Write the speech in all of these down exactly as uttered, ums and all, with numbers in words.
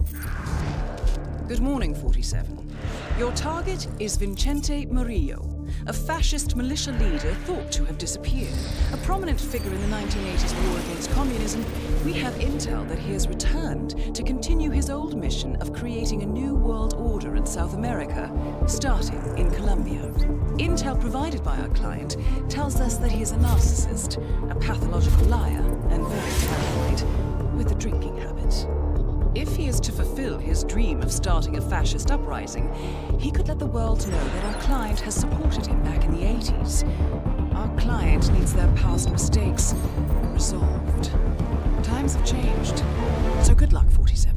Good morning, forty-seven. Your target is Vincente Murillo, a fascist militia leader thought to have disappeared. A prominent figure in the nineteen eighties war against communism, we have intel that he has returned to continue his old mission of creating a new world order in South America, starting in Colombia. Intel provided by our client tells us that he is a narcissist, a pathological liar, and very paranoid, with a drinking habit. If he is to fulfill his dream of starting a fascist uprising, he could let the world know that our client has supported him back in the eighties. Our client needs their past mistakes resolved. Times have changed, so good luck, forty-seven.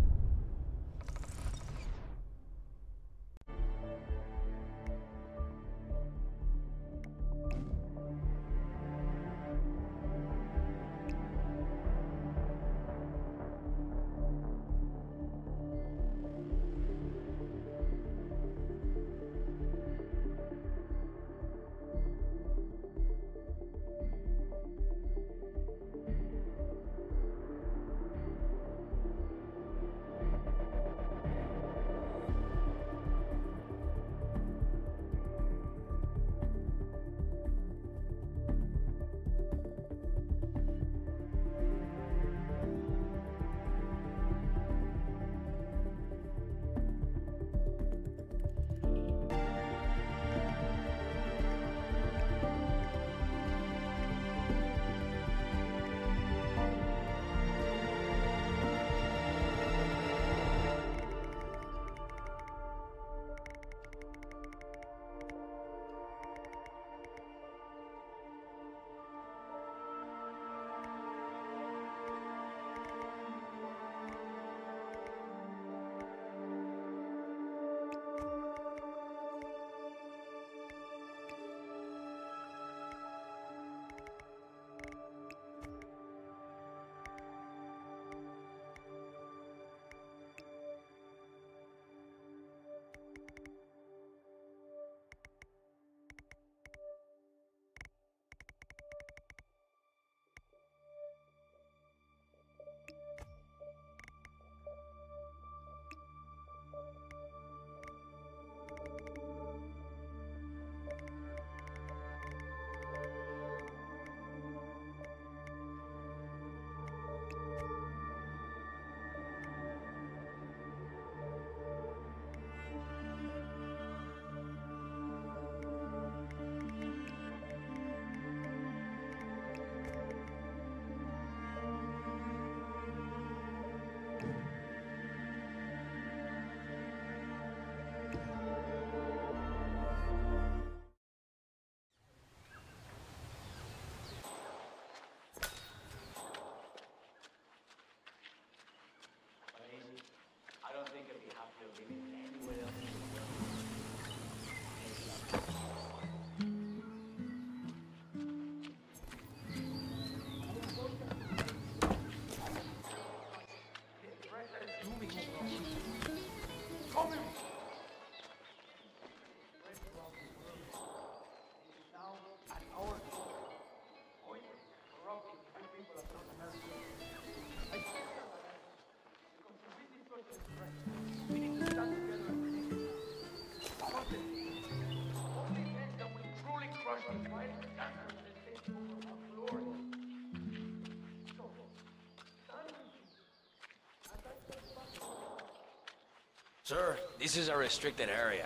Sir, this is a restricted area.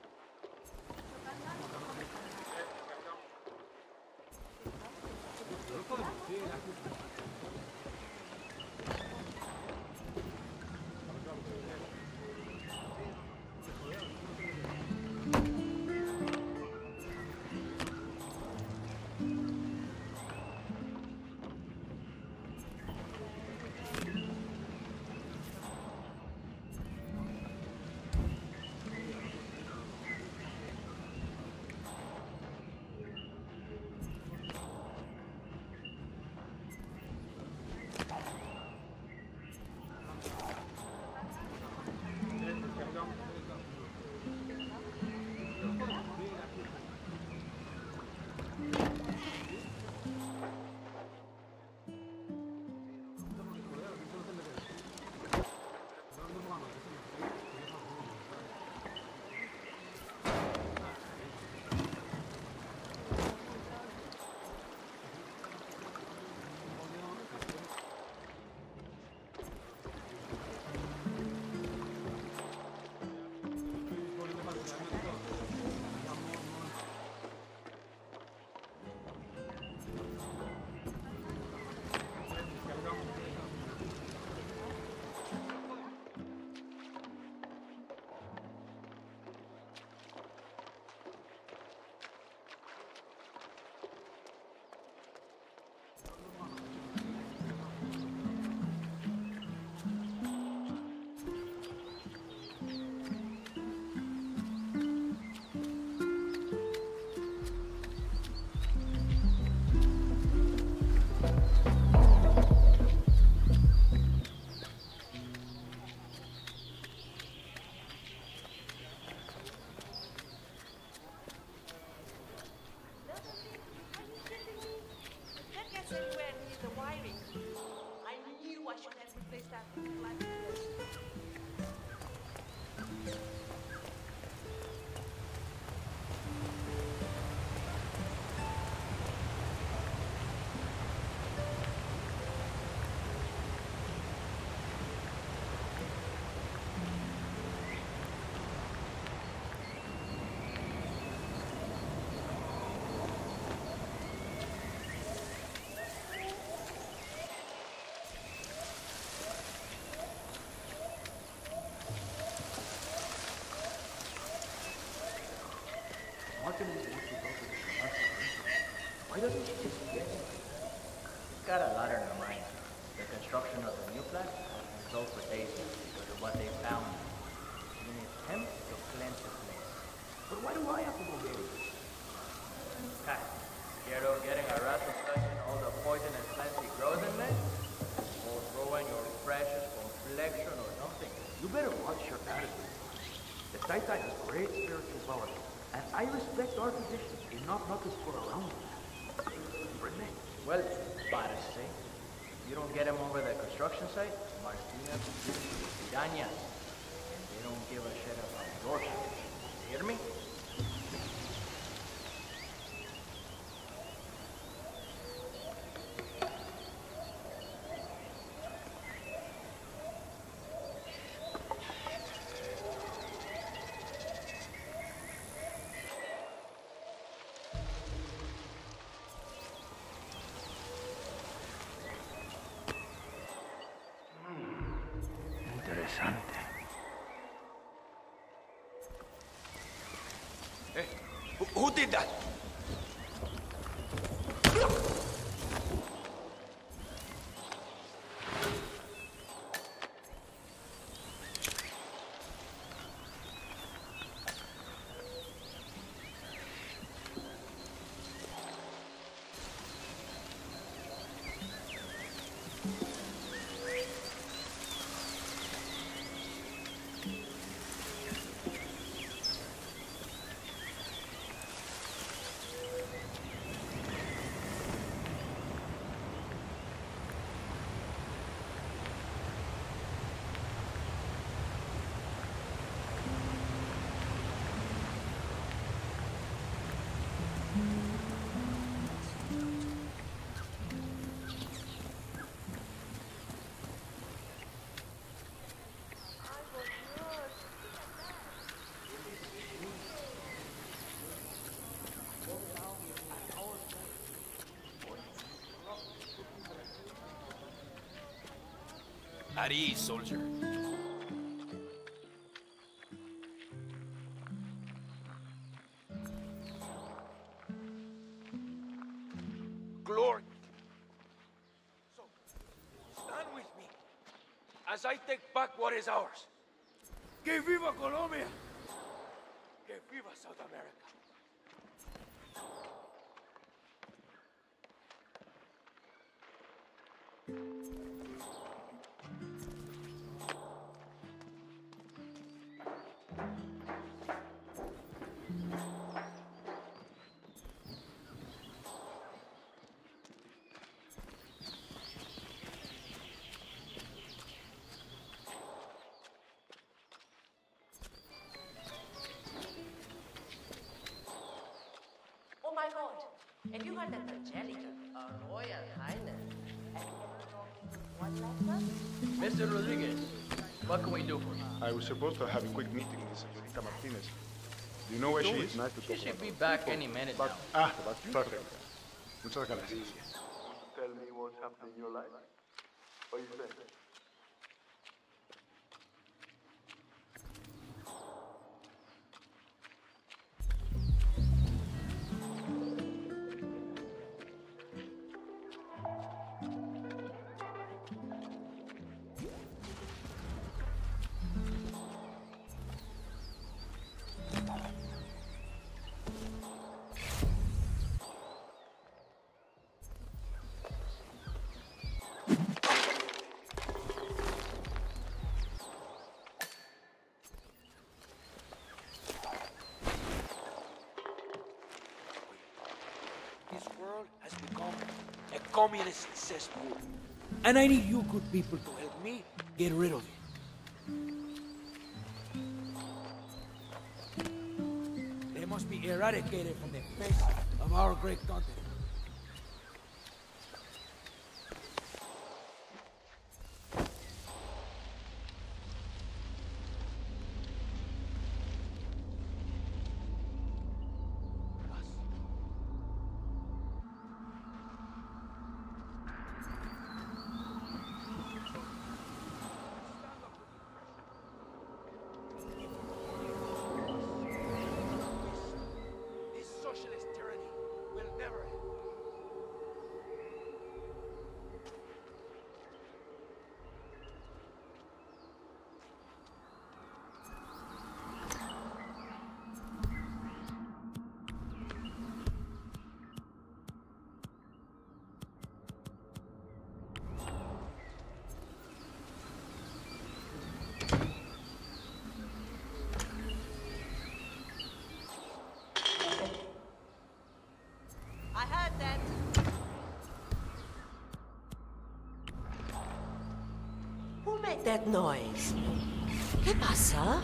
Come on. Why doesn't she just get it? She's got a lot on her mind. The construction of the new plant and so for days because of what they found. She needs him to cleanse the place. But why do I have to go get it? Ha! Scared of getting a rat infection all the poisonous plants he grows in there? Or ruin your precious complexion or something? You better watch your attitude. The Taita has great spiritual power, and I respect our tradition enough not to screw around with that. Well, parece. You don't get him over the construction site, Martina Piranhas. And they don't give a shit about your house. You hear me? Hey, who, who did that? At ease, soldier. Glory. So, stand with me as I take back what is ours. Que viva Colombia! Que viva South America! Oh my god, have you heard that Angelica, our royal highness, has never talked to one letter? Mister Rodriguez, what can we do for you? I was supposed to have a quick meeting with Señorita Martinez. Do you know where she is? Nice to She talk should about be it. back any minute now. Ah, perfect. Muchas gracias. Tell me what's happening in your life. What you say? This world has become a communist cesspool. And I need you good people to help me get rid of it. They must be eradicated from the face of our great continent. This socialist tyranny will never end. I heard that. Who made that noise? ¿Qué pasa?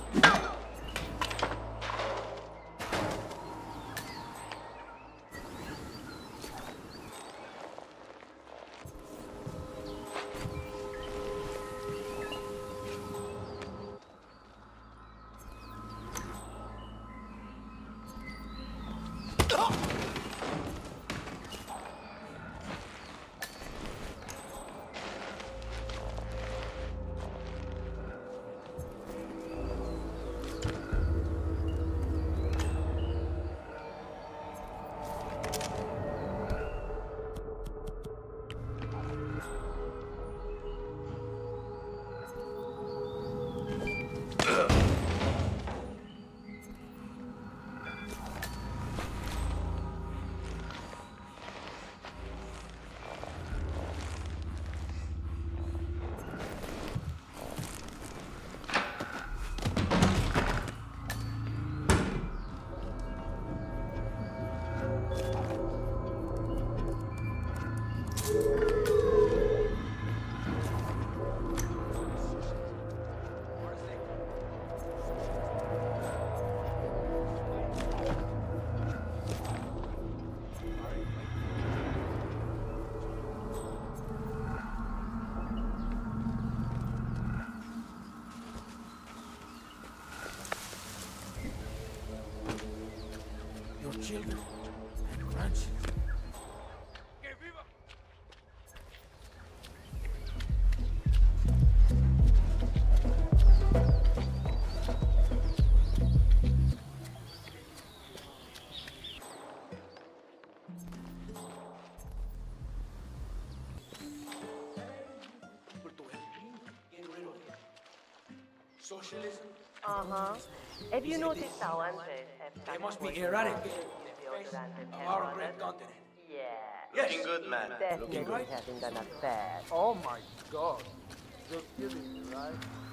Your children and grandchildren. Que viva! socialism. Uh-huh. Have you noticed how Andres have They must be such erratic. deodorant and Of hair our products? great continent. Yeah. Yes. Looking good, man. Definitely right. having an affair. Oh my god. You're kidding me, right?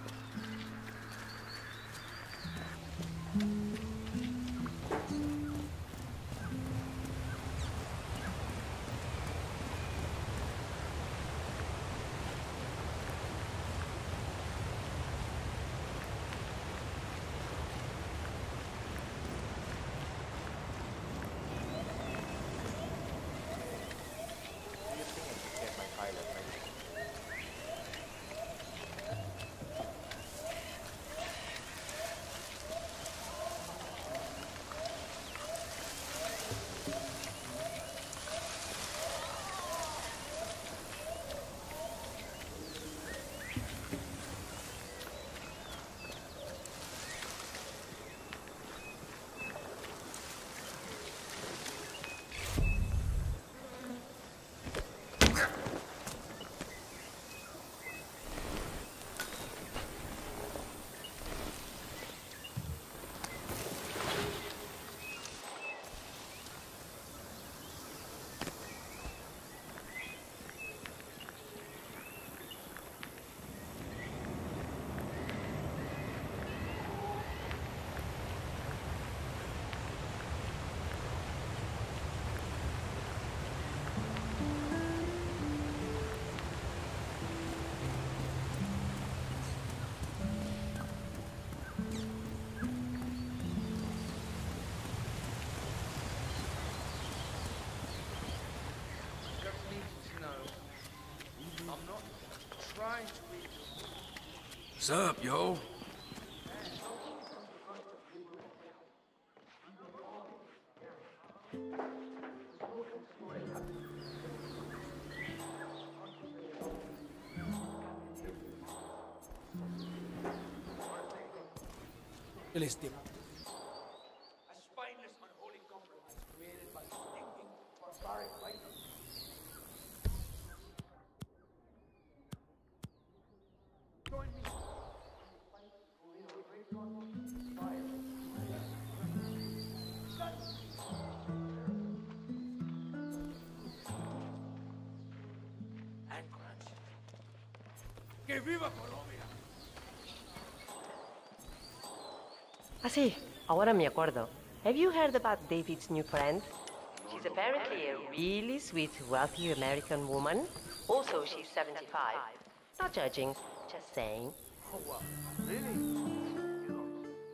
What's up, yo? Philistine. A spineless, unholy compromise created by stinking, barbaric fighters. Join me. And crunch. Que viva Colombia! Ah, sí. Ahora me acuerdo. Have you heard about David's new friend? She's apparently a really sweet, wealthy American woman. Also, she's seventy-five. Not judging, just saying. Oh, wow. Really? You know.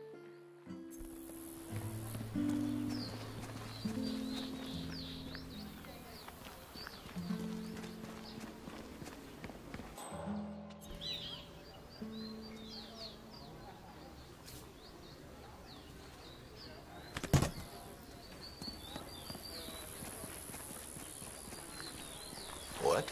What?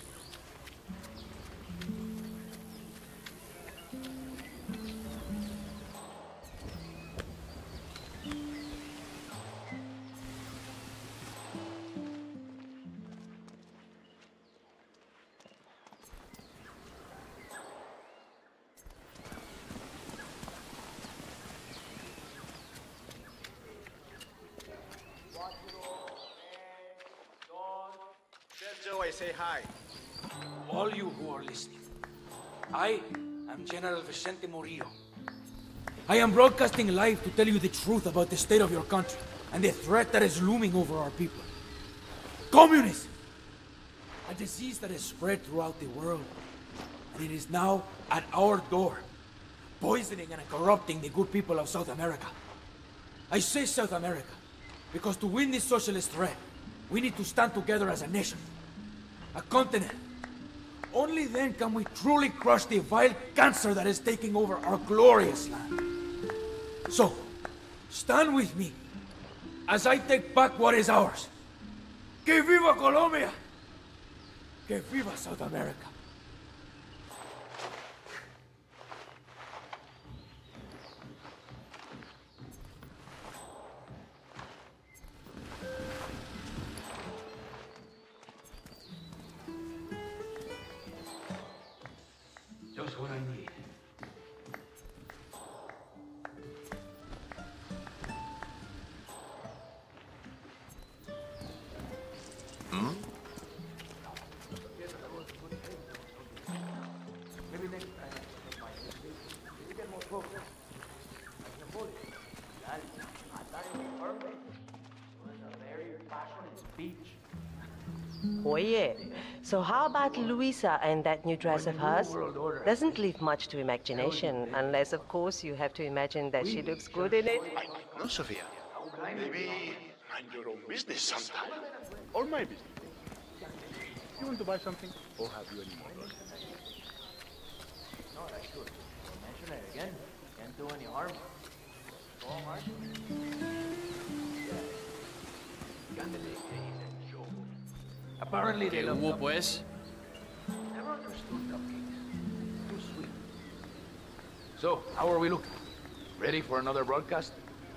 Tell Joe I say hi. All you who are listening, I am General Vicente Murillo. I am broadcasting live to tell you the truth about the state of your country and the threat that is looming over our people. Communism! A disease that has spread throughout the world, and it is now at our door, poisoning and corrupting the good people of South America. I say South America because to win this socialist threat, we need to stand together as a nation, a continent. Only then can we truly crush the vile cancer that is taking over our glorious land. So, stand with me as I take back what is ours. Que viva Colombia! Que viva South America! Just what I need. Hmm? Maybe next time I might maybe get more folks. I can avoid it. That is, I thought it was perfect. It was a very passionate speech. Oh yeah. So how about Luisa and that new dress of hers? Doesn't leave much to imagination, unless of course you have to imagine that she looks good in it. I don't know, Sophia. Maybe mind your own business sometime. Or my business. You want to buy something? Or have you any more? No, that's good. Don't mention it again. Can't do any harm. Go on, Mark. Apparently they ¿Qué love hubo, cupcakes. pues? Never understood cupcakes. Too sweet. So, how are we looking? Ready for another broadcast?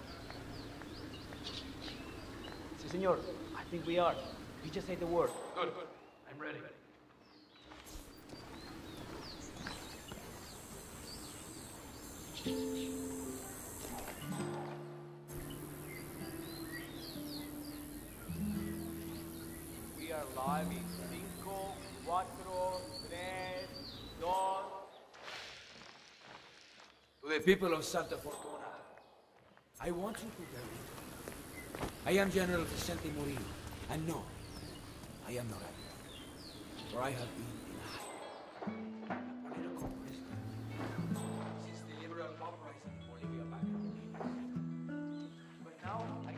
Si, senor. I think we are. You just say the word. Good. I'm ready. We are live in cinco, cuatro, tres, dos. To the people of Santa Fortuna, I want you to believe. I am General Vicente Murillo, and no, I am not happy. For I have been in a political prisoner since the liberal uprising in Bolivia back in the eighties. But now, I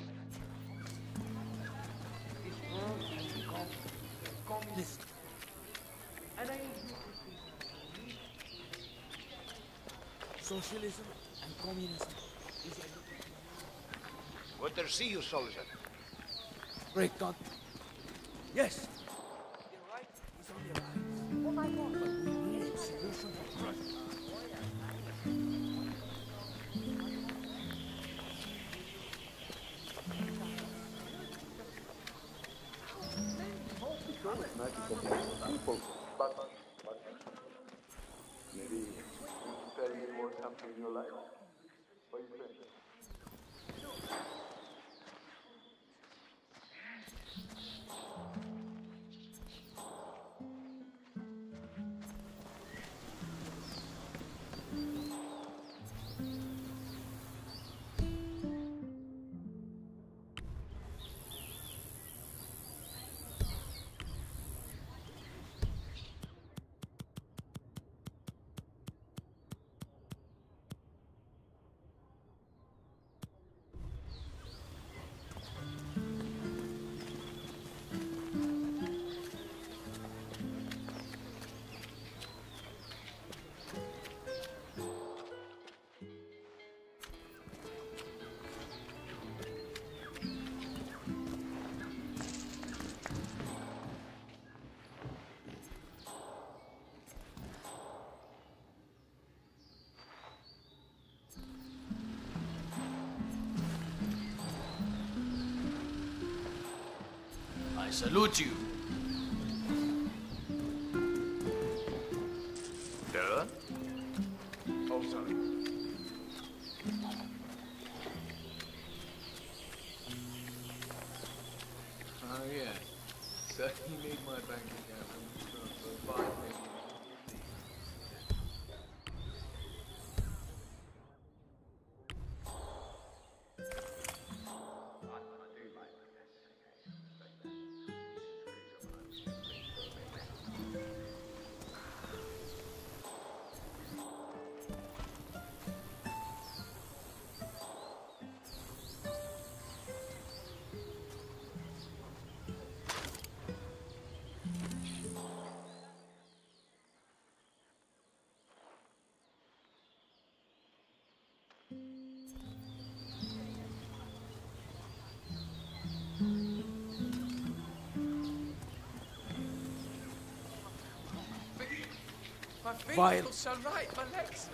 this world has become communist. And I need you to see socialism and communism is a Good to see you, soldier. break on. Yes. The right is on the rise. Oh my God. But we need a solution for trust. People, but, but maybe you tell me what's happening in your life. What do you think? I salute you. Done? Oh, sorry. Oh yeah. So he made my bank account for five million. My feet Vile. feel so right, my legs.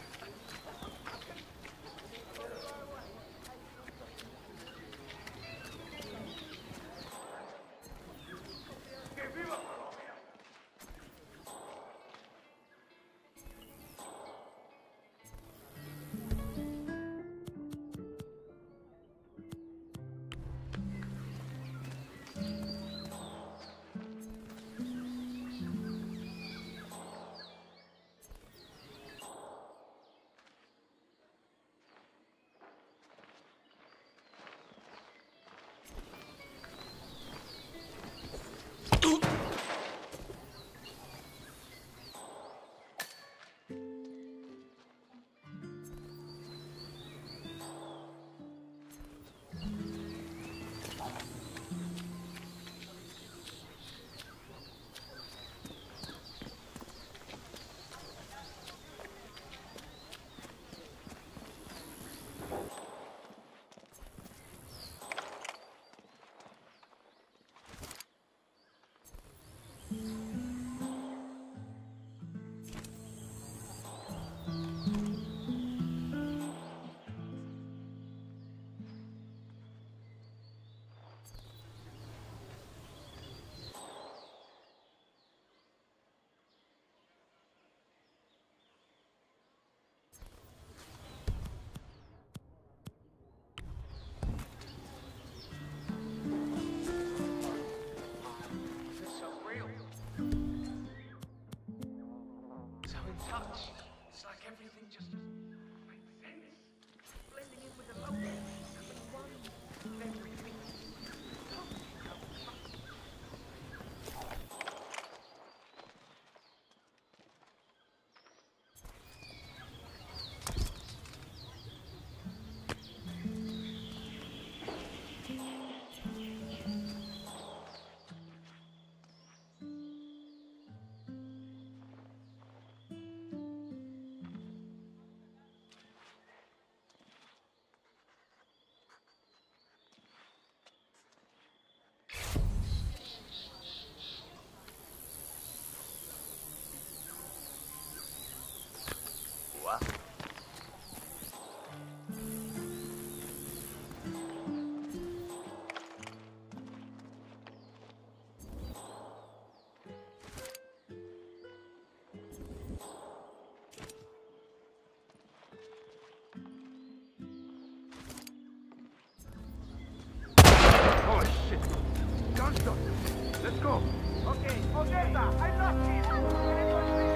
touch. It's like everything just makes sense. Blending in with the locals. One everything. What? Oh shit! Gunshot! Let's go! Okay, Odessa, I'm not here!